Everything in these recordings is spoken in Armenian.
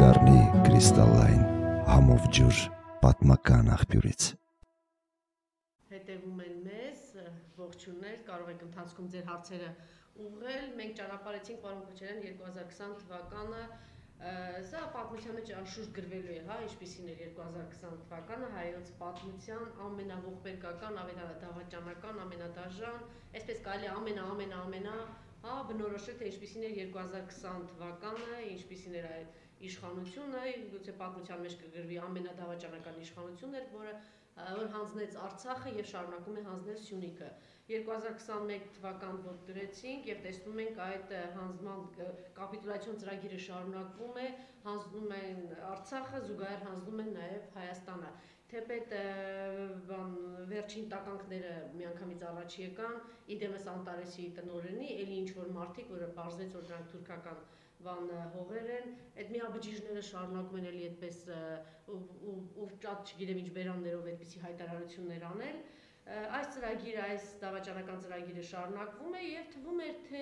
կդառնի կրիստալային համով ջուր պատմական աղբյուրից։ Հետևում են մեզ, ողջուններ, կարող եք ընթացքում ձեր հարցերը ուղղել։ Մենք ճանապարհեցինք պարոն Քոչարյան 2020 թվականը, սա պատմության մեջ անշուշտ գրվելու է, ինչպիսին էր 2020 թվականը, հայոց պատմության ամենաողբերգական, ամենադավաճանական, ամենադաժան, այսպես կարելի բնորոշել, թե ինչպիսին էր 2020 թվականը, ինչպիսին էր այդ իշխանությունը, գուցե պատմության մեջ կգրվի ամենադավաճանական իշխանությունն էր, որ հանձնեց Արցախը եւ շարունակում է հանձնել Սյունիքը։ 2021 թվական ոտք դրեցինք եւ տեսնում ենք այդ հանձնման կապիտուլյացիոն ծրագիրը շարունակվում է, հանձնում են Արցախը, զուգահեռ հանձնում են նաեւ Հայաստանը։ Թեպետ վերջին տականքները միանգամից առաջ եկան, իդեմս Անտարեսի տնօրենի, էլի ինչ-որ մարդիկ, որը պարզվեց, որ դրանք թուրքական հողեր են, այդ միաբջիջները շարունակում են էլի այդպես ու շատ չգիտեմ ինչ բերաններով այդպիսի հայտարարություններ անել։ Այս ծրագիրը, այս դավաճանական ծրագիրը շարունակվում է եւ թվում էր, թե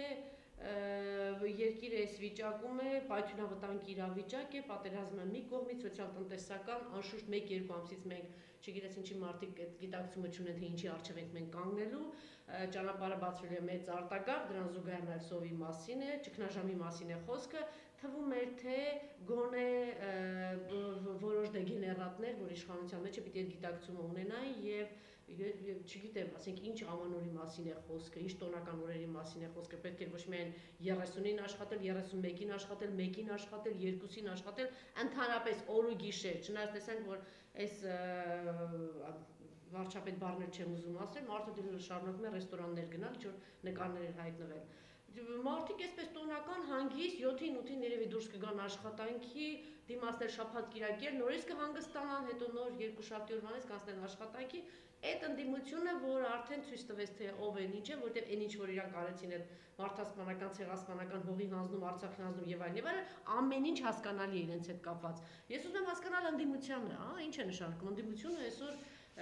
երկիրը այս վիճակում է, պայթյունավտանգ իրավիճակ է, պատերազմը մի կողմից, սոցիալ-տնտեսական, անշուշտ 1-2 ամսից մենք չգիտես ինչի մարդիկ այդ գիտակցումը չունեն, թե ինչի առջև ենք մենք կանգնելու, ճանապարհը բացվել է մեծ արտագաղթ, դրան զուգահեռ նաև սովի մասին է, ճգնաժամի մասին է խոսքը, թվում էր, թե գոնե որոշ դեգեներատներ, որ իշխանության մեջ է, պիտի այդ գիտակցումը ունենային եւ չգիտեմ, ասենք ինչ ամանորի մասին է խոսքը, ինչ տոնական օրերի մասին է խոսքը, պետք է ոչ միայն 30-ին աշխատել, 31-ին աշխատել, 1-ին աշխատել, 2-ին աշխատել, ընդհանրապես օր ու գիշեր, չնայած տեսանք, որ այս վարչապետ բառներ չեմ ուզում ասել, մարդը դեռ շարունակում է ռեստորաններ գնալ, ինչ որ նկարներ էր հայտնվել։ Մարդիկ այսպես տոնական հանգիստ 7-ին 8-ին երևի դուրս կգան աշխատանքի, դիմացներ շաբաթ-կիրակեր, նորից կհանգստանան, հետո նոր երկուշաբթի օրվանից կանցնեն աշխատանքի, այդ ընդդիմությունը, որ արդեն ցույց տվեց, թե ով են, ինչ են, որտեղ այն ինչ որ իրանք արեցին այդ մարդասպանական, ցեղասպանական հողի հանձնում, Արցախի հանձնում եւ այլն, ամեն ինչ հասկանալի է իրենց հետ կապված։ Ես ուզում եմ հասկանալ ընդդիմությանը, ինչ է նշանակում ընդդիմությունը այսօր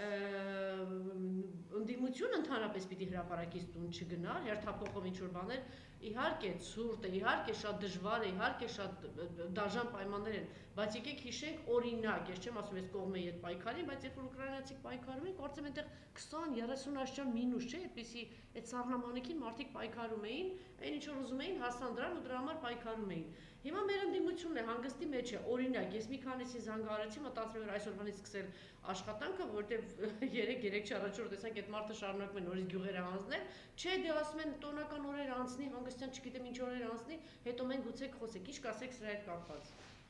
ընդդիմությունը ընդհանրապես պիտի հրապարակից տուն չգնա, հերթափոխով ինչ-որ բաներ, իհարկե ցուրտ է, իհարկե շատ դժվար է, իհարկե շատ դաժան պայմաններ են, բայց եկեք հիշենք օրինակ, ես չեմ ասում ես կողմեի այդ պայքարին, բայց երբ որ ուկրաինացիք պայքարում են, կարծեմ այնտեղ 20-30 աշճան մինուս չէ, այդպիսի այդ սառնամանիքին մարդիկ պայքարում էին, այն ինչ որ ուզում էին հասան դրան ու դրա համար պայքարում էին։ Հիմա մեր ընդդիմությունն է հանգստի մեջ է, օրինակ, ես մի քանիսին զանգահարեցի, մտածում եմ այսօրվանից սկսել աշխատանքը, որտեվ 3 չառաջ որ տեսանք այդ մարդը շարունակում է նորից գյուղերը հանձնել, չէ, դե ասում են տոնական օրեր անցնի, հանգստյան չգիտեմ ինչ օրեր անցնի, հետո մենք գուցե խոսենք, ինչ կասեք սրա հետ կապված։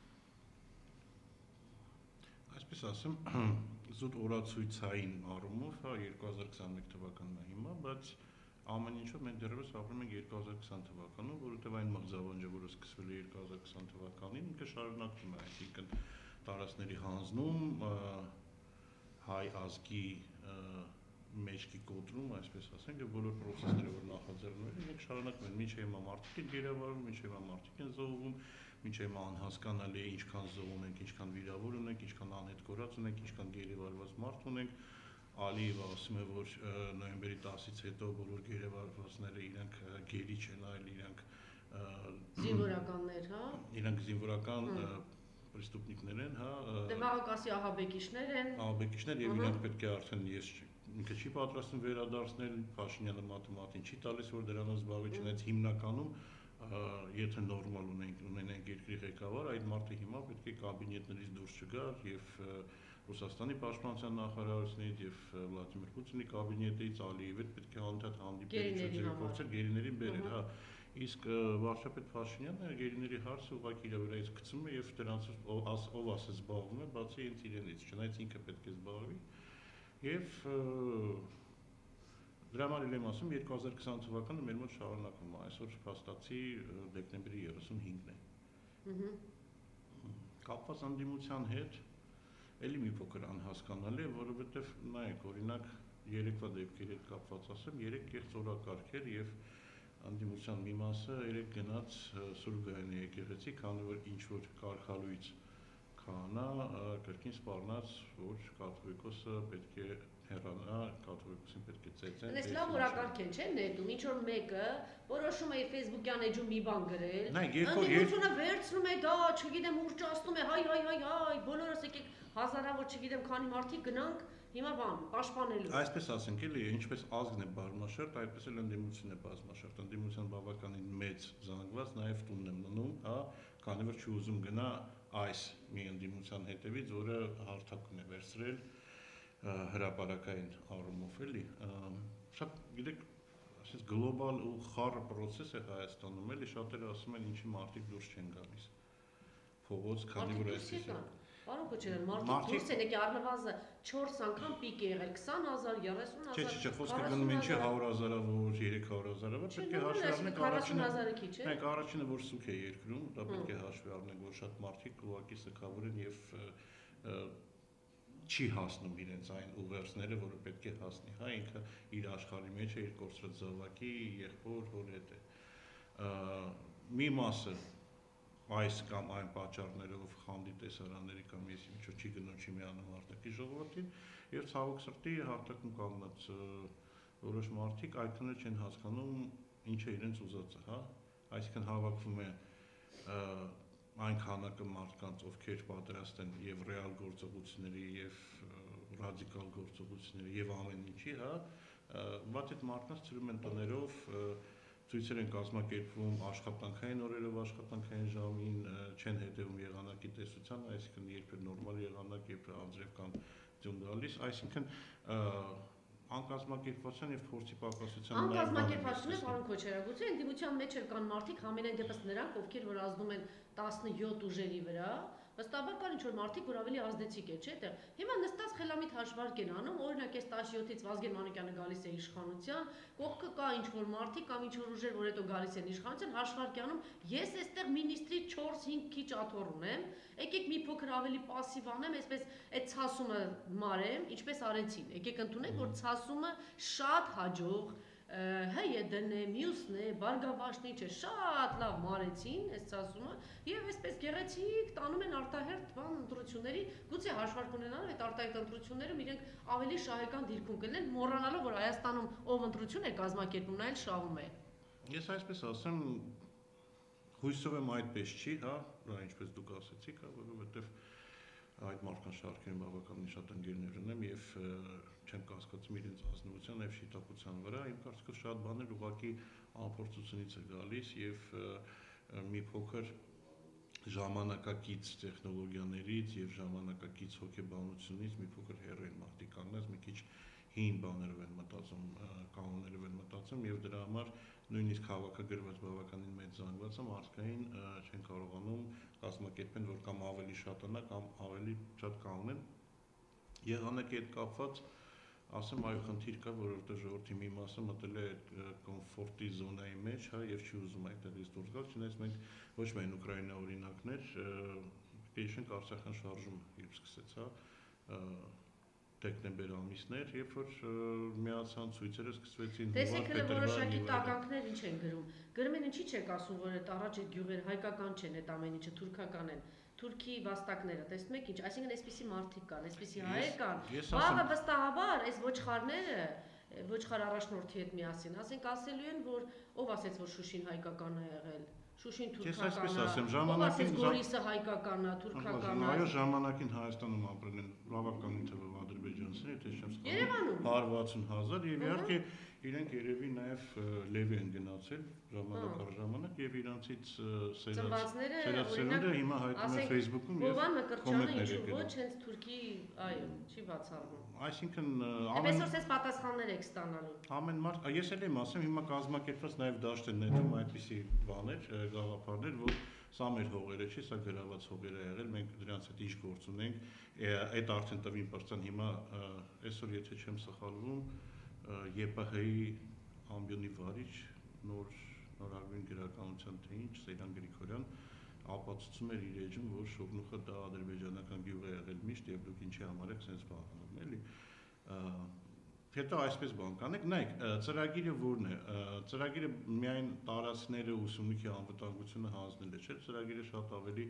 Այսպես ասեմ, զուտ օրացույցային առումով, 2021 թվականն է հիմա, բայց ամեն ինչով մենք դեռևս ապրում ենք 2020 թվականում, որովհետև այն մղձավանջը, որը սկսվել է 2020 թվականին, ինքը շարունակվում է, այսինքն տարածքների հանձնում, հայ ազգի մեջքի կոտրում, այսպես ասենք, եւ բոլոր process-ները, որ նախաձեռնվել են, մենք շարունակում ենք, մինչեւ հիմա մարդիկ են գերավարվում, մինչեւ հիմա մարդիկ են զոհվում, մինչեւ հիմա անհասկանալի է ինչքան զոհ ունենք, ինչքան վիրավոր ունենք, ինչքան անհետ կորած ունենք, ինչքան գերեվարված մարդ ունենք։ Ալիևը ասում է, որ նոյեմբերի 10-ից հետո բոլոր գերեվարվածները իրանք գերի չեն, այլ իրանք զինվորականներ, հա։ Իրանք զինվորական պրեստուպնիկներ են, հա։ Դե Վաղոկասի ահաբեկիչներ են։ Ահաբեկիչներ եւ իրանք պետք է արդեն ես ինքը չի պատրաստվում վերադարձնել, Փաշինյանը մաթեմատիկին չի տալիս, որ դրանով զբաղվի, չնայած հիմնականում եթե նորմալ ունենենք երկրի ղեկավար, այդ մարդը հիմա պետք է կաբինետներից դուրս չգար եւ Ռուսաստանի պաշտպանության նախարարությունից եւ Վլադիմիր Պուտինի կաբինետից Ալիևը պետք է անդադ հանդիպել փորձել գերիներին բերել, հա։ Իսկ վարչապետ Փաշինյանը գերիների հարցը ուղղակի իր վրայից գցում է եւ դրանց ով ասես զբաղվում է, բացի ինձ իրենից, չնայած ինքը պետք է զբաղվի եւ դրա համար եմ ասում 2020 թվականը մեր մոտ շարունակվում է, այսօր փաստացի դեկտեմբերի 35-ն է։ Կապված ընդդիմության հետ էլի մի փոքր անհասկանալի է, որովհետեւ նայեք, օրինակ երեկվա դեպքերի հետ կապված ասեմ, 3 կեղծ օրակարգ էր եւ ընդդիմության մի մասը երեք գնաց Սուրբ Գայանի եկեղեցի, քանի որ ինչ որ կարգալույց քահանա կրկին սպառնաց, որ կաթողիկոսը պետք է հեռանա, կաթողիկոսին պետք է ծեծեն։ Այս լավ օրակարգ են, չէ՞, նետում, ինչ որ մեկը որոշում է Facebook-յան էջում մի բան գրել, ընդդիմությունը վերցնում է դա, չգիտեմ, ուռճացնում է, հայ, բոլորս եկեք հազարավոր, չգիտեմ, քանի մարդիկ գնանք հիմա բան, պաշտպանելու։ Այսպես ասենք, էլի, ինչպես ազգն է բազմաշերտ, այդպես էլ ընդդիմությունն է բազմաշերտ։ Ընդդիմության բավականին մեծ զանգված, նաև տունն եմ մնում, հա, քանի որ չուզում գնա այս մի ընդդիմության հետևից, որը հարթակն է վերցրել հրապարակային առումով, էլի։ Շատ գիտեք, այսպես գլոբալ ու խառը process է Հայաստանում, էլի, շատերը ասում են, ինչի մարդիկ դուրս չեն գալիս։ Փողոց, քանի որ այսպես է։ Պարոն Քոչարյան, մարդիկ դուրս են եկել առնվազն 4 անգամ պիկ է եղել 20,000, 30,000։ Չէ, խոսքը գնում է ինչի 100,000-ավոր, 300,000-ավոր, պետք է հաշվի առնենք 40,000-ը քիչ է։ Մենք առաջինը որ սուք է երկրում, դա պետք է հաշվի առնենք, որ շատ մարդիկ ուղղակի սքավոր են եւ չի հասնում իրենց այն ուղերձները, որը պետք է հասնի, հա, ինքը իր աշխարհի մեջ է, իր կորցրած զավակի, եղբոր, հոր հետ է։ Մի մասը այս կամ այն պատճառներով խանդի տեսարանների կամ ես ինչ-որ չի գնում չի միանում արտակի ժողովրդին եւ ցավոք սրտի հարտակում կանգնած որոշ մարդիկ այդքան չեն հասկանում ինչ է իրենց ուզածը, հա, այսինքն հավաքվում է այն քանակը մարդկանց, ովքեր պատրաստ են եւ ռեալ գործողությունների եւ ռադիկալ գործողությունների եւ ամեն ինչի, հա, բայց այդ մարդկանց ծրում են տներով ցույցեր են կազմակերպվում աշխատանքային օրերով, աշխատանքային ժամին, չեն հետևում եղանակի տեսության, այսինքն երբ է նորմալ եղանակ, երբ է անձրև կամ ձյուն գալիս, այսինքն անկազմակերպվածության եւ փորձի պակասության անկազմակերպվածությունը, պարոն Քոչարյան, գուցե ընդդիմության մեջ էլ կան մարդիկ, համենայն դեպս նրանք, ովքեր որ ազդում են 17 ուժերի վրա, վստահաբար կան ինչ-որ մարդիկ, որ ավելի ազդեցիկ է, չէ՞, այդտեղ։ Հիմա նստած խելամիտ հաշվարկ են անում, օրինակ այս 17-ից Վազգեն Մանուկյանը գալիս է իշխանության, կողքը կա ինչ-որ մարդիկ կամ ինչ-որ ուժեր, որ հետո գալիս են իշխանության, հաշվարկ անում, ես այստեղ մինիստրի 4-5 քիչ աթոռ ունեմ, եկեք մի փոքր ավելի пассив անեմ, այսպես այդ ցասումը մարեմ, ինչպես արեցին։ Եկեք ընդունենք, որ ցասումը շատ հաջող ՀՅԴ-ն է, մյուսն է, Բարգավաճն է, չէ, շատ լավ մարեցին այս ցասումը եւ այսպես գեղեցիկ տանում են արտահերթ բան ընտրությունների, գուցե հաշվարկ ունենալով այդ արտահերթ ընտրություններում իրենք ավելի շահեկան դիրքում կլինեն, մոռանալով որ Հայաստանում ով ընտրություն է կազմակերպում, նա էլ շահում է։ Ես այսպես ասեմ, հույսով եմ այդպես չի, հա, ինչպես դուք ասացիք, հա, որովհետեւ այդ մարդկանց շարքերում բավականին շատ ընկերներ ունեմ եւ չեմ կասկածում իրենց ազնվության եւ շիտակության վրա, իմ կարծիքով շատ բաներ ուղղակի անփորձությունից է գալիս եւ մի փոքր ժամանակակից տեխնոլոգիաներից եւ ժամանակակից հոգեբանությունից մի փոքր հեռու են մարդիկ կանգնած, մի քիչ հին բաներով են մտածում, կանոններով են մտածում եւ դրա համար նույնիսկ հավաքագրված բավականին մեծ զանգվածը մարդկային չեն կարողանում կազմակերպեն, որ կամ ավելի շատանա կամ ավելի շատ կանգնեն։ Եղանակի հետ կապված ասեմ այո խնդիր կա, որովհետեւ ժողովրդի մի մասը մտել է այդ կոմֆորտի զոնայի մեջ, հա, եւ չի ուզում այդտեղից դուրս գալ, չնայած մենք ոչ միայն Ուկրաինա օրինակներ, հիշենք Արցախյան շարժումը երբ սկսեց, հա, դեկտեմբեր ամիսներ, երբ որ միացան ցույցերը սկսվեցին հունվար, փետրվար, որոշակի տականքներ ինչ են գրում։ Գրում են ինչի՞ չեք ասում, որ այդ առաջ այդ գյուղեր հայկական չեն, այդ ամեն ինչը թուրքական են։ Թուրքի վաստակները, տեսնում եք ինչ, այսինքն այսպիսի մարդիկ կան, այսպիսի հայեր կան։ Վաղը վստահաբար այս ոչխարները, ոչխար առաջնորդի հետ միասին, ասենք ասելու են, որ ով ասեց, որ Շուշին հայկական է եղել։ Շուշին թուրքական է։ Ժամանակին Գորիսը հայկական է, թուրքական է։ Այո, ժամանակին Հայաստանում ապրել են բավականին թվով ադրբեջանցիներ, թե չեմ սխալվում։ Երևանում 160,000 եւ իհարկե իրենք երևի նաեւ լեվի են գնացել ժամանակ առ ժամանակ եւ իրանցից սերացելուները հիմա հայտնում են Facebook-ում եւ Հովան Մկրտչյանը ինչու ոչ հենց Թուրքի, այո, չի բացառվում։ Այսինքն ամեն այսօր ես պատասխաններ եք ստանալու։ Ամեն մարդ, ես էլ եմ ասում, հիմա կազմակերպված նաեւ դաշտ են ներում այդպիսի բաներ, գաղափարներ, որ սա մեր հողերը չի, սա գրաված հողեր է եղել, մենք դրանց հետ ինչ գործ ունենք, այդ արդեն տվին պարծան հիմա այսօր եթե չեմ սխալվում ԵՊՀ-ի ամբիոնի վարիչ նորագույն գրականության թե ինչ Սեյրան Գրիգորյան ապացուցում էր իր էջում, որ Շողնուխը դա ադրբեջանական գյուղ է եղել միշտ եւ դուք ինչի համար եք sense բաղանում, էլի։ Հետո այսպես բան կանեք, նայեք, ծրագիրը որն է։ Ծրագիրը միայն տարածքները ուսումնքի անվտանգությունը հանձնել է, չէ՞, ծրագիրը շատ ավելի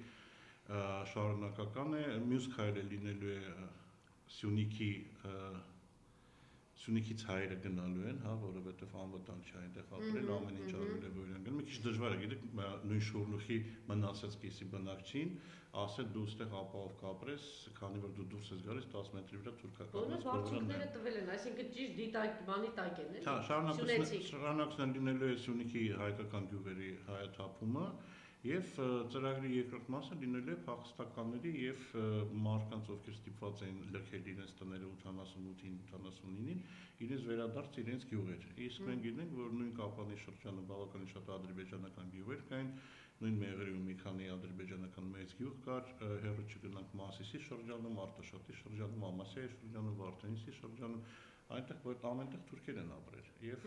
շարունակական է, մյուս քայլը լինելու է Սյունիքի Սյունիքից հայերը գնալու են, հա, որովհետև անվտանգ չէ այնտեղ ապրել, ամեն ինչ արվել է որ են գնում։ Մի քիչ դժվար է, գիտեք, նույն շուրլուխի մնացած կեսի բնակչին, ասել դու ստեղ ապահով կապրես, քանի որ դու դուրս ես գալիս 10 մետրի վրա թուրքական բարձունքները տվել են, այսինքն ճիշտ դիտակ բանի տակ են, էլի։ Հա, շարունակության լինելու է Սյունիքի հայկական գյուղերի հայաթափումը եւ ծրագրի երկրորդ մասը լինելու է փախստականների եւ մարդկանց, ովքեր ստիպված էին լքել իրենց տները 88-ին, 89-ին, իրենց վերադարձ իրենց գյուղեր։ Իսկ մենք գիտենք, որ նույն Կապանի շրջանում բավականին շատ ադրբեջանական գյուղեր կային, նույն Մեղրիում մի քանի ադրբեջանական մեծ գյուղ կար, հեռու չգնանք Մասիսի շրջանում, Արտաշատի շրջանում, Ամասիայի շրջանում, Վարդենիսի շրջանում, այնտեղ որ ամենտեղ թուրքեր են ապրել։ Եվ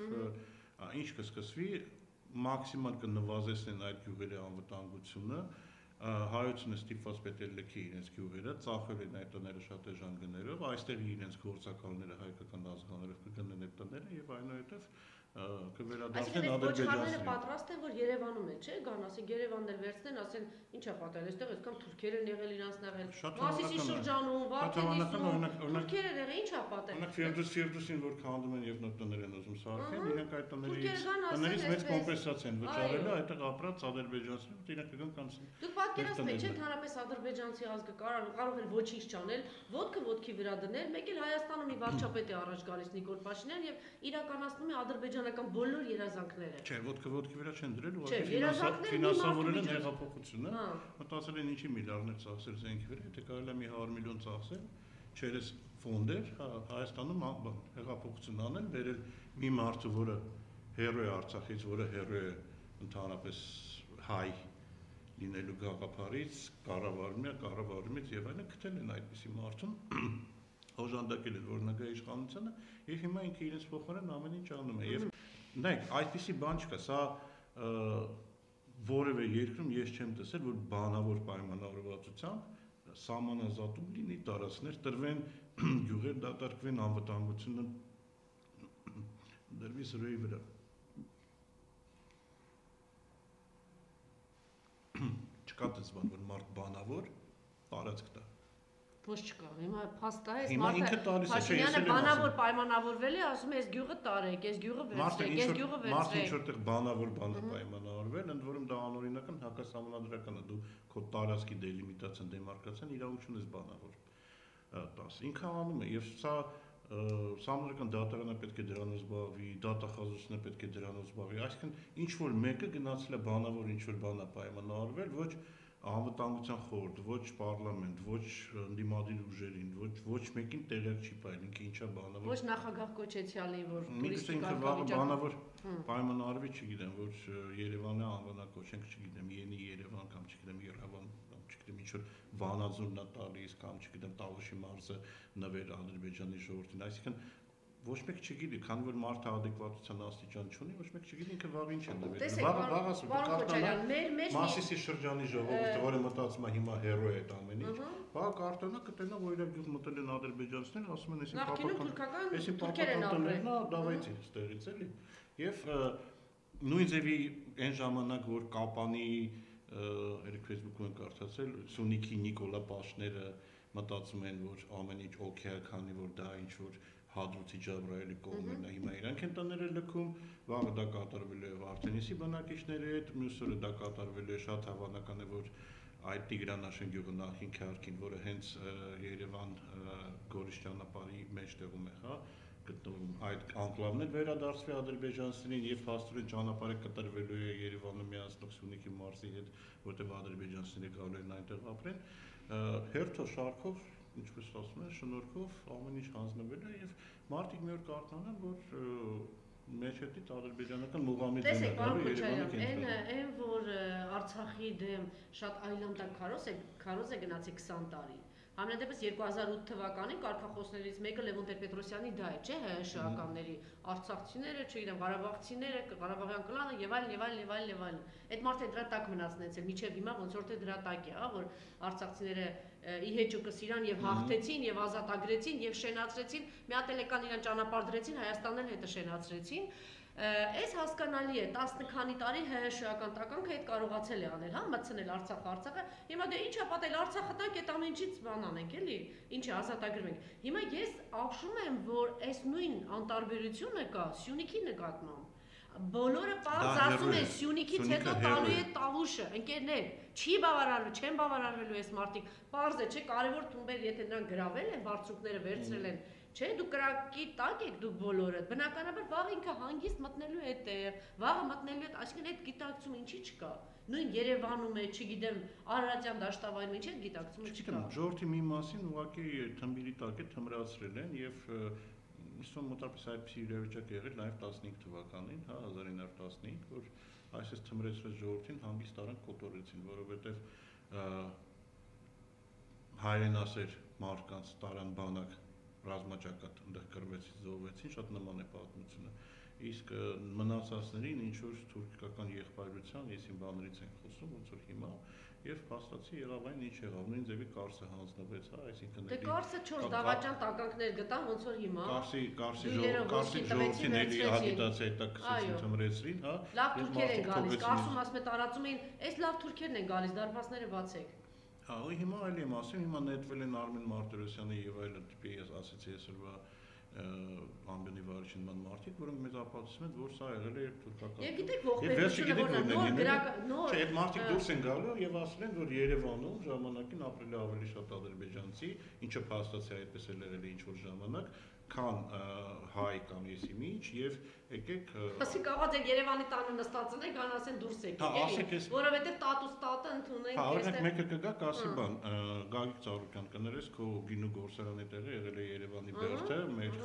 ինչ կսկսվի մաքսիմալ կնվազեցնեն այդ գյուղերի անվտանգությունը, հայությունը ստիպված պետք է լքի իրենց գյուղերը, ծախել են այդ տները շատ էժան գներով, այստեղ իրենց գործակալները հայկական ազգաններով կգնեն այդ տները եւ այնուհետեւ կվերադառնան Ադրբեջանին։ Պատրաստ են որ Երևանում է, չէ՞, գան, ասեն Երևանն էլ վերցնեն, ասեն ինչա պատահել, այստեղ այսքան թուրքեր են եղել իրանց նեղել։ Մասիսի շրջանում, Վարդենիսում, թուրքեր են եղել, ինչա պատահել։ Օրինակ Ֆիրդուսին որ քանդում են եւ նոր տներ են ուզում սարքեն, իրենք այդ տներից մեծ կոմպենսացիա են վճարել, այդտեղ ապրած ադրբեջանցիները իրենք կգան կանցնեն։ Դուք պատկերացնում եք, չէ՞, ընդհանրապես ադրբեջանցի ազգը կարող էր ոչինչ չանել, ոտքը ոտքի վրա դնել, մեկ էլ Հայաստանում մի վարչապետ է առաջ գալիս Նիկոլ Փաշինյան եւ իրականացնում է ադրբեջանական բոլոր երազանքները։ Չէ, ոտքը ոտքի վրա չեն դրել, ուղղակի ֆինանսավորել են հեղափոխությունը, մտածել են ինչի միլիարդներ ծախսել զենքի վրա, եթե կարելի է մի 100 միլիոն ծախսել, չերես ֆոնդեր, Հայաստանում հեղափոխություն անել, բերել մի մարդը, որը հերո է Արցախից, որը հերո է ընդհանրապես հայ լինելու գաղափարից, կառավարումից եւ այլն, գտել են այդպիսի մարդուն, օժանդակել են, որ նկա իշխանությանը, եւ հիմա ինքը իրենց փոխարեն ամեն ինչ անում է։ Եվ նայեք, այդպիսի բան չկա, սա որևէ երկրում ես չեմ տեսել, որ բանավոր պայմանավորվածությամբ սահմանազատում լինի, տարածքներ տրվեն, գյուղեր դատարկվեն, անվտանգությունը դրվի զրոյի վրա։ Չկա դες բան, որ մարդ բանավոր տարածք տա։ Ոչ չկա, հիմա փաստ է, հիմա ինքը տալիս է, Փաշինյանը բանավոր պայմանավորվել է, ասում է, այս գյուղը տարեք, այս գյուղը վերցրեք, այս գյուղը վերցրեք։ Մարդը ինչ որտեղ բանավոր պայմանավորվել, ընդ որում դա անօրինական հակասահմանադրական է, դու քո տարածքի դելիմիտացիան, դեմարկացիան իրավունք ունես բանավոր տաս։ Ինքը անում է եւ սա Սահմանադրական դատարանը պետք է դրանով զբաղվի, դատախազությունը պետք է դրանով զբաղվի, այսինքն ինչ որ մեկը գնացել է բանավոր ինչ որ բան է պայմանավորվել, ոչ անվտանգության խորհուրդ, ոչ պարլամենտ, ոչ ընդդիմադիր ուժերին, ոչ մեկին տեղյակ չի պայել, ինքը ինչա բանավոր։ Ոչ նախագահ Կոչեցյալին, որ տուրիստիկական բանավոր պայմանավորվի, չգիտեմ, որ Երևանը անվանակոչենք, չգիտեմ, Յենի Երևան կամ չգիտեմ Երևան, չգիտեմ ինչ որ Վանաձորն է տալիս կամ չգիտեմ Տավուշի մարզը նվեր Ադրբեջանի ժողովրդին, այսինքն ոչ մեկ չգիտի, քանի որ մարդը adekvatության աստիճան չունի, ոչ մեկ չգիտի ինքը վաղ ինչ է նվեր։ Մասիսի շրջանի ժողովուրդը, որը մտածում է հիմա հերո է այդ ամեն ինչ, վաղ կարտոնա կտենա, որ իրար գյուղ մտել են ադրբեջանցիներ, ասում են այսին պապական տներն է, դավայցի ստեղից էլի։ Եվ նույն ձևի այն ժամանակ, որ Կապանի Facebook-ում են կարդացել, Սյունիքի Նիկոլա Փաշները մտածում են, որ ամեն ինչ օքեյ է, քանի որ դա ինչ որ Հադրութի Ջաբրայելի կողմերն է, հիմա իրանք են տները լքում, վաղը դա կատարվելու է Վարդենիսի բնակիչների հետ, մյուս օրը դա կատարվելու է, շատ հավանական է, որ այդ Տիգրանաշեն գյուղը նախին քարքին, որը հենց Երևան Գորիս ճանապարհի մեջտեղում է, հա, գտնվում, այդ անկլավն էլ վերադարձվի ադրբեջանցիներին եւ փաստորեն ճանապարհը կտրվելու է Երևանը միացնող Սյունիքի մարզի հետ, որտեղ ադրբեջանցիները գալու են այնտեղ ապրեն, հերթո շարքով ինչպես ասում են, շնորհքով ամեն ինչ հանձնվել է եւ մարդիկ մի օր կարողանան, որ մեջետից ադրբեջանական մուղամի դեմ է գալու Երևանի կենտրոնում։ Այն որ Արցախի դեմ շատ այլանդակ քարոզ է գնացի 20 տարի։ Համենայնդեպս 2008 թվականին կարգախոսներից մեկը Լևոն Տեր-Պետրոսյանի դա է, չէ՞, ՀՀՇ-ականների, արցախցիները, չգիտեմ, ղարաբաղցիները, ղարաբաղյան կլանը եւ այլն եւ այլն եւ այլն եւ այլն։ Այդ մարդը դրա տակ մնացնեցել, միջև հիմա ոնց որ թե դրա տակ է, հա, որ արցախցիները ի հեճուկը իրան եւ հաղթեցին եւ ազատագրեցին եւ շենացրեցին, մի հատ էլ եկան իրան ճանապարհ դրեցին, Հայաստանն էլ հետը շենացրեցին։ Այս հասկանալի է 10 քանի տարի ՀՀՇ-ական տականքը այդ կարողացել է անել, հա, մտցնել Արցախը։ Հիմա դե ի՞նչ է պատել Արցախը տանք այդ ամեն ինչից բան անենք, էլի, ինչ է ազատագրվենք։ Հիմա ես ապշում եմ, որ այս նույն անտարբերությունը կա Սյունիքի նկատմամբ։ Բոլորը պարզ ասում են Սյունիքից հետո տալու է Տավուշը, ընկերներ, չի բավարարվի, չեն բավարարվելու այս մարդիկ։ Պարզ է, չէ, կարևոր թումբեր, եթե նրանք գրավել են, բարձրուկները վերցրել են, չէ, դուք կրակի տակ եք դուք բոլորը։ Բնականաբար վաղ ինքը հանգիստ մտնելու է այդտեղ, վաղը մտնելու է, այսինքն այդ գիտակցումը ինչի չկա։ Նույն Երևանում է, չգիտեմ, Արարատյան դաշտավայրում ինչ այդ գիտակցումը չկա։ Ժողովրդի մի մասին ուղղակի թմբիրի տակ է թմրացրել են եւ Իսկ մոտավորապես այդպիսի իրավիճակ եղել նաև 15 թվականին, հա 1915, որ այսպես թմրեցրած ժողովրդին հանգիստ առանք կոտորեցին, որովհետև հայրենասեր մարդկանց տարան բանակ ռազմաճակատ այնտեղ կռվեցին, զոհվեցին, շատ նման է պատմությունը։ Իսկ մնացածներին ինչ որ թուրքական եղբայրության, եսին բաներից են խոսում, ոնց որ հիմա Եվ փաստացի եղավ այն ինչ եղավ, նույն ձևի Կարսը հանձնվեց, հա, այսինքն Դե Կարսը 4 դավաճան տականքներ գտան, ոնց որ հիմա Կարսի ժողովրդին էլի ագիտացիա հետաքրքրեցին, թմրեցրին, հա։ Լավ թուրքեր են գալիս, Կարսում ասում է տարածում էին, այս լավ թուրքերն են գալիս, դարպասները բացեք։ Հա, ու հիմա այլ եմ ասում, հիմա նետվել են Արմեն Մարտիրոսյանը եւ այլն, տիպի ես ասեցի այսօրվա ամբյոնի վարիչին ման մարդիկ, որոնք մեզ ապացուցում են, որ սա եղել է թուրքական։ Եվ գիտեք ողբերգությունը որն է, նոր Չէ, այդ մարդիկ դուրս են գալու եւ ասել են, որ Երևանում ժամանակին ապրել է ավելի շատ ադրբեջանցի, ինչը փաստացի այդպես էլ եղել է ինչ որ ժամանակ, քան հայ կամ եսի միջ եւ եկեք Ասի կաղաց եք Երևանի տանը նստածն եք, գան ասեն դուրս եկեք, էլի, որովհետեւ տատուս տատը ընդունենք։ Հա, օրինակ մեկը կգա կասի բան, Գագիկ Ծառուկյան կներես քո գինու գործարանի տեղը եղել է Երևանի բերդը, մեր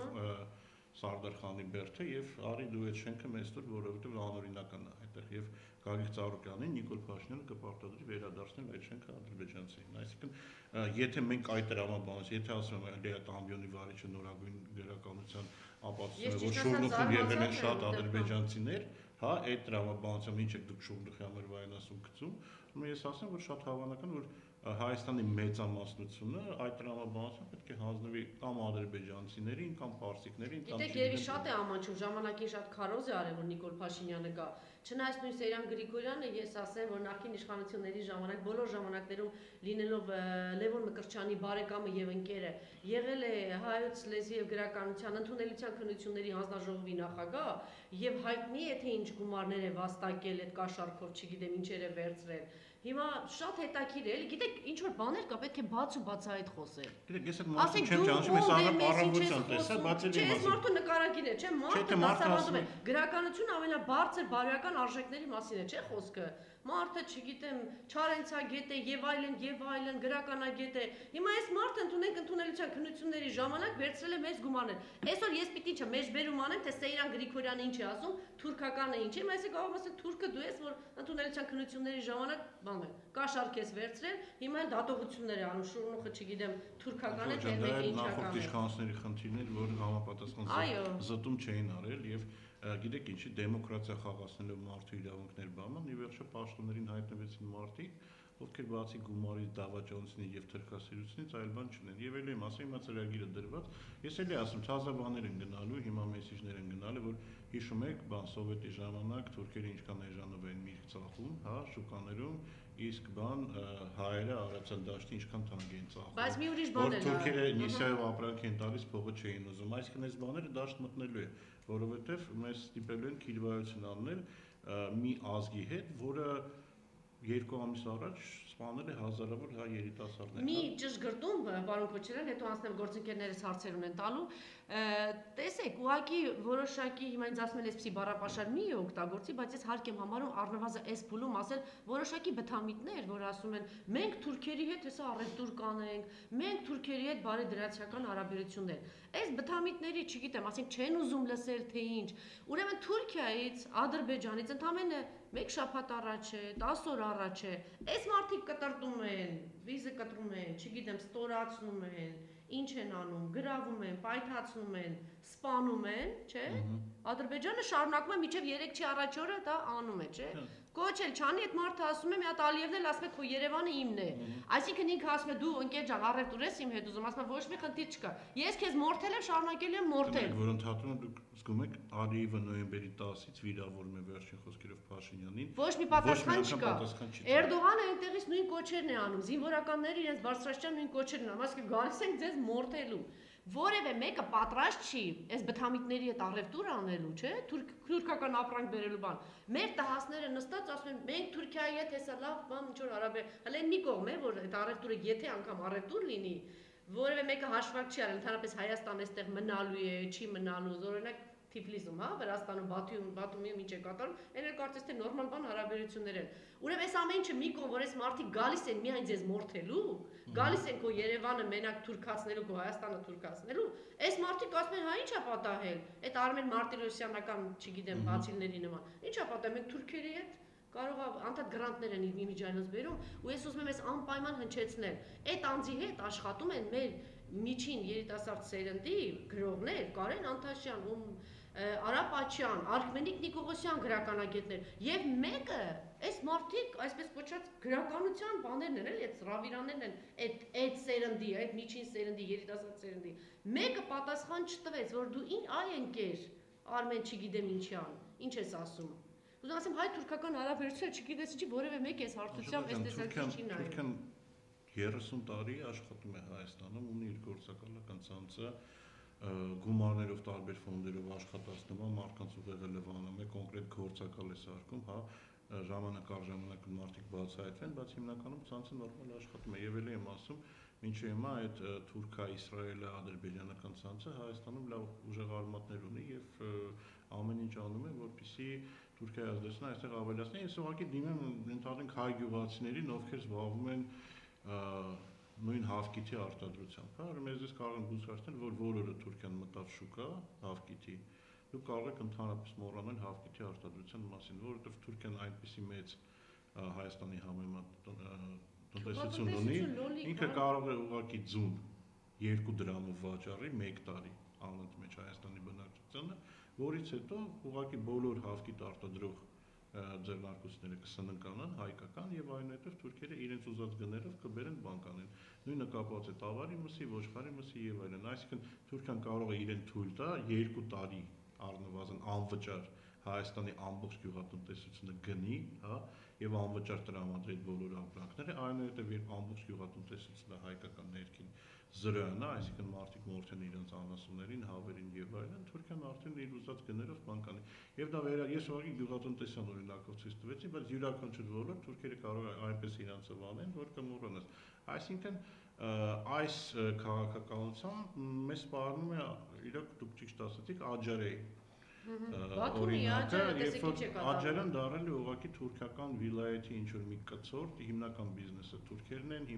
Սարդար խանի բերդը եւ արի դու այդ շենքը մեզ տուր, որովհետեւ անօրինական է այդտեղ եւ Գագիկ Ծառուկյանին Նիկոլ Փաշինյանը կպարտադրի վերադարձնել այդ շենքը ադրբեջանցին։ Այսինքն եթե մենք այդ դրամաբանից, եթե ասում ենք այդ ամբիոնի վարիչը նորագույն գրականության ապացուցում է, որ շուրնուխում եղել են շատ ադրբեջանցիներ, հա, այդ դրամաբանությամբ ինչ եք դուք շուրնուխի համար վայնասում գցում, ու ես ասեմ, որ շատ հավանական որ Հայաստանի մեծամասնությունը այդ դրամաբանությամբ պետք է հանձնվի կամ ադրբեջանցիներին, կամ պարսիկներին, կամ Գիտեք, երևի շատ է ամանչում, ժամանակին շատ քարոզ է արել, որ Նիկոլ Փաշինյանը գա։ Չնայած նույն Սեյրան Գրիգորյանը, ես ասեմ, որ նախկին իշխանությունների ժամանակ, բոլոր ժամանակներում լինելով Լևոն Մկրտչյանի բարեկամը եւ ընկերը, եղել է հայոց լեզվի եւ գրականության ընդունելության քննությունների հանձնաժողովի նախագահ եւ հայտնի է թե ինչ գումարներ է վաստակել այդ կաշառքով, չգիտեմ ինչեր է վերցրել։ Հիմա շատ հետաքրքիր է, գիտեք, ինչ որ բաներ կա, պետք է բաց ու բացահայտ խոսել։ Գիտեք, ես այդ մարդուն չեմ ճանաչում, ես առավոտյան տեսա, բայց էլի Չէ, մարդու նկարագիր է, չէ, մարդը դասավանդում է։ Գրականությունը ամենաբարձր բարոյական արժեքների մասին է, չէ՞ խոսքը։ Մարդը, չգիտեմ, Չարենցագետ է եւ այլն, գրականագետ է։ Հիմա այս մարդը ընդունենք ընդունելության քննությունների ժամանակ վերցրել է մեծ գումարներ։ Այսօր ես պիտի չէ, մեջբերում անեմ, թե Սեյրան Գրիգորյանը ինչ է ասում, թուրքականը ինչ է, այսինքն կարող ասել թուրքը դու ես, որ ընդունելության քննությունների ժամանակ բան է, կաշառք ես վերցրել, հիմա դատողություններ է անում, շուրնուխը, չգիտեմ, թուրքական է, թե մեկը ինչական է։ Նախորդ իշխանությունների խնդիրներ, որ համապատասխան զտում չէին արել եւ Գիտեք ինչի դեմոկրատիա խաղացնելով մարդու իրավունքներ բանան, ի վերջո պաշտոններին հայտնվեցին մարդիկ, ովքեր բացի գումարից, դավաճանությունից եւ թրքասիրությունից այլ բան չունեն։ Եվ ելի եմ ասում, հիմա ծրագիրը դրված, ես էլի ասում, թազաբաներ են գնալու, հիմա մեսիջներ են գնալու, որ հիշում եք, բան սովետի ժամանակ թուրքերը ինչքան էժանով էին միրգ ծախում, հա, շուկաներում, իսկ բան հայերը Արարատյան դաշտի ինչքան թանկ էին ծախում։ Բայց մի ուրիշ բան է։ Թուրքերը նիսայով ապրանք են տալիս, փողը չէին ուզում, այսինքն այս բաները դաշտ մտնելու է, որովհետեւ մեզ ստիպելու են քիլվայություն անել մի ազգի հետ, որը 2 ամիս առաջ սպանել է հազարավոր հայ երիտասարդներ։ Մի ճշգրտում, պարոն Քոչարյան, հետո անցնեմ գործընկերներս հարցեր ունեն տալու։ Տեսեք, ուղղակի որոշակի հիմա ինձ ասում են այսպիսի բառապաշար մի օգտագործի, բայց ես հարկ եմ համարում առնվազն այս փուլում ասել որոշակի բթամիտներ, որ ասում են մենք թուրքերի հետ հեսա առևտուր կանենք, մենք թուրքերի հետ բարեդրացիական հարաբերություններ։ Այս բթամիտների, չգիտեմ, ասենք չեն ուզում լսել թե ինչ։ Ուրեմն Թուրքիայից, Ադրբեջանից ընդամենը 1 շաբաթ առաջ է, 10 օր առաջ է, այս մարդիկ կտրտում են, վիզը կտրում են, չգիտեմ, ստորացնում են, ինչ են անում, գրավում են, պայթացնում են, սպանում են, չէ՞։ Ադրբեջանը շարունակում է մինչև 3-ի առաջ օրը դա անում է, չէ՞։ Կոչել չանի, այդ մարդը ասում է, մի հատ Ալիևն էլ ասում է, քո Երևանը իմն է։ Այսինքն ինքը ասում է, դու ընկեր ջան, առևտուր ես իմ հետ ուզում, ասում է, ոչ մի խնդիր չկա։ Ես քեզ մորթել եմ, շարունակել եմ մորթել։ Որ ընդհատում դուք զգում եք Ալիևը նոյեմբերի 10-ից վիրավորում է վերջին խոսքերով Փաշինյանին։ Ոչ մի պատասխան չկա։ Էրդողանը այնտեղից նույն կոչերն է անում, զինվորականները իրենց բարձրաստիճան նույն կոչերն են անում, ասում են գալիս ենք ձեզ մորթելու։ Որևէ մեկը պատրաստ չի այս բթամիտների հետ առևտուր անելու, չէ՞, թուրքական ապրանք բերելու բան։ Մեր տհասները նստած ասում են, մենք Թուրքիայի հետ հեսա լավ բան ինչ որ արաբեր, հələ մի կողմ է, որ այդ առևտուրը եթե անգամ առևտուր լինի, որևէ մեկը հաշվարկ չի արել, ընդհանրապես Հայաստանը այստեղ մնալու է, չի մնալու, օրինակ Թիֆլիսում, հա, Վրաստանում, Բաթումի ինչ է կատարում, այն էլ կարծես թե նորմալ բան հարաբերություններ են։ Ուրեմն այս ամեն ինչը մի կողմ, որ այս մարդիկ գալիս են միայն ձեզ մորթելու, գալիս են քո Երևանը մենակ թուրքացնելու, քո Հայաստանը թուրքացնելու, այս մարդիկ ասում են, հա ի՞նչ է պատահել։ Այդ Արմեն Մարտիրոսյանական, չգիտեմ, բացիլների նման։ Ի՞նչ է պատահել, մենք թուրքերի հետ կարող է անդադ գրանտներ են իմիջայլոց բերում, ու ես ուզում եմ այս անպայման հնչեցնել։ Այդ անձի հետ աշխատում են մեր միջին երիտասարդ սերնդի գրողներ, Կարեն Անտաշյան, Արա Պաչյան, Արքմենիկ Նիկողոսյան գրականագետներ, եւ մեկը այս մարդիկ այսպես կոչած գրականության բաներն են, էլի, այդ ռավիրաններն են, այդ սերնդի, այդ միջին սերնդի, երիտասարդ սերնդի։ Մեկը պատասխան չտվեց, որ դու այ ընկեր, Արմեն չգիտեմ ինչյան, ինչ ես ասում։ Ուզում ասեմ, հայ-թուրքական հարաբերությունը չգիտես ինչի որևէ մեկ էս հարթությամբ այս տեսակի չի նայում։ Թուրքիան 30 տարի աշխատում է Հայաստանում, ունի իր գործակալական ցանցը, գումարներով տարբեր ֆոնդերով աշխատացնում է, մարդկանց ուղեղը լվանում է, կոնկրետ գործակալ է սարքում, հա, ժամանակ առ ժամանակ մարդիկ բացահայտվեն, բայց հիմնականում ցանցը նորմալ աշխատում է, եւ ելի եմ ասում, մինչև հիմա այդ թուրքա-իսրայելա-ադրբեջանական ցանցը Հայաստանում լավ ուժեղ արմատներ ունի եւ ամեն ինչ անում է, որպեսզի Թուրքիայի ազդեցությունը այստեղ ավելացնի։ Ես ուղղակի դիմեմ ընդհանրենք հայ գյուղացիներին, ովքեր զբաղվում են նույն հավկիթի արտադրությամբ, հա, մեզ կարող են բուսկացնել, որ որը Թուրքիան մտավ շուկա հավկիթի, դուք կարող եք ընդհանրապես մոռանալ հավկիթի արտադրության մասին, որովհետև Թուրքիան այնպեսի մեծ Հայաստանի համեմատ տնտեսություն ունի, ինքը կարող է ուղղակի ձուն 2 դրամով վաճառի 1 տարի անընդմեջ Հայաստանի բնակչությանը, որից հետո ուղղակի բոլոր հավկիթ արտադրող ձեռնարկությունները կսննկանան հայկական եւ այնուհետեւ թուրքերը իրենց ուզած գներով կբերեն բանկանեն։ Նույնը կապված է տավարի մսի, ոչխարի մսի եւ այլն։ Այսինքն Թուրքիան կարող է իրեն թույլ տա 2 տարի առնվազն անվճար Հայաստանի ամբողջ գյուղատնտեսությունը գնի, հա, եւ անվճար տրամադրի բոլոր ապրանքները, այնուհետեւ երբ ամբողջ գյուղատնտեսությունը հայկական ներքին զրոյանա, այսինքն մարդիկ մորթեն իրենց անասուններին, հավերին եւ այլն, Թուրքիան արդեն իր ուզած գներով բանկանի։ Եվ դա ես ուղղակի գյուղատնտեսական օրինակով ցույց տվեցի, բայց յուրաքանչյուր ոլորտ թուրքերը կարող է այնպես իրանցով անեն, որ կմոռանաս։ Այսինքն այս քաղաքականությամբ մեզ սպառնում է իրոք դուք ճիշտ ասացիք Աջարեի օրինակը, երբ որ Աջարեն դարել է ուղղակի թուրքական վիլայեթի ինչ որ մի կցորդ, հիմնական բիզնեսը թուրքերն են,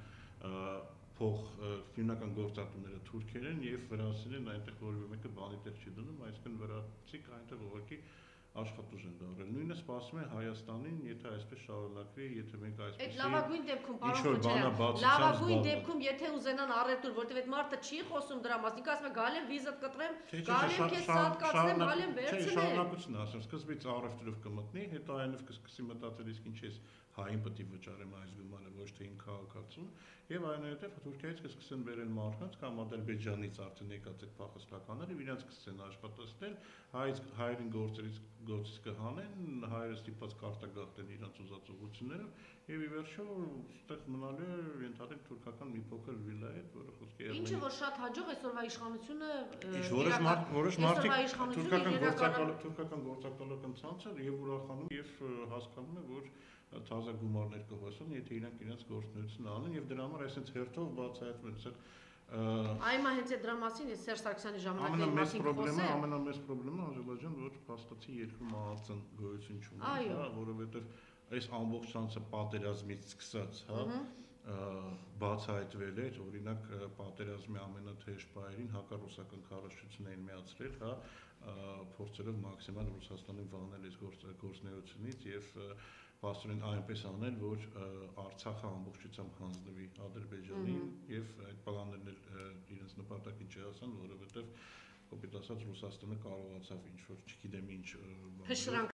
հիմնական գործատուները թուրքեր են եւ վրացիներն այնտեղ որևէ մեկը բանի տեղ չի դնում, այսինքն վրացիք այնտեղ ուղղակի աշխատուժ են դարել։ Նույնը սպասում է Հայաստանին, եթե այսպես շարունակվի, եթե մենք այսպես Այդ լավագույն դեպքում, պարոն Քոչարյան, լավագույն դեպքում, եթե ուզենան առևտուր, որտեղ այդ մարդը չի խոսում դրա մասին, ինքը ասում է գալեմ վիզատ կտրեմ, գալեմ քեզ սատկացնեմ, գալեմ վերցնեմ։ Շարունակություն ասեմ, սկզբից առևտուրով կմտնի, հետո այնով կսկսի մտածել իսկ ինչ էս հային պետք է վճարեմ այս գումարը, ոչ թե իմ քաղաքացուն, եւ այնուհետեւ Թուրքիայից կսկսեն բերել մարդկանց կամ Ադրբեջանից արդեն եկած այդ փախստականները, իրենց կսկսեն աշխատացնել, հայերին գործից կհանեն, հայերը ստիպված կարտագաղթեն իրենց ուզած ուղղություններով եւ ի վերջո այդտեղ մնալու է ընդհանրեն թուրքական մի փոքր վիլայեթ, որը խոսքի է։ Ինչը որ շատ հաջող այսօրվա իշխանությունը որոշ մարդիկ թուրքական գործակալական ցանցը եւ ուրախանում եւ հասկանում է, որ թազա գումարներ կհոսեն, եթե իրանք իրենց գործունեությունը անեն եւ դրա համար այսպես հերթով բացահայտվեն։ Այմա հենց այդ դրա մասին ես Սերժ Սարգսյանի ժամանակի մասին խոսեմ։ Ամենամեծ խնդրեմը Ադրբեջան, որ փաստացի երկու մահացան գոյություն չունի, հա, որովհետեւ այս ամբողջ ցանցը պատերազմից սկսած, հա, բացահայտվել էր, օրինակ պատերազմի ամենաթեժ պահերին հակառուսական քարոզչություն էին միացրել, հա, փորձելով մաքսիմալ Ռուսաստանին վանել այս գործունեությունից եւ փաստորեն այնպես անել, որ Արցախը ամբողջությամբ հանձնվի Ադրբեջանին եւ այդ պլաններն էլ իրենց նպատակին չհասան, որովհետեւ կոպիտ ասած Ռուսաստանը կարողացավ ինչ որ չգիտեմ ինչ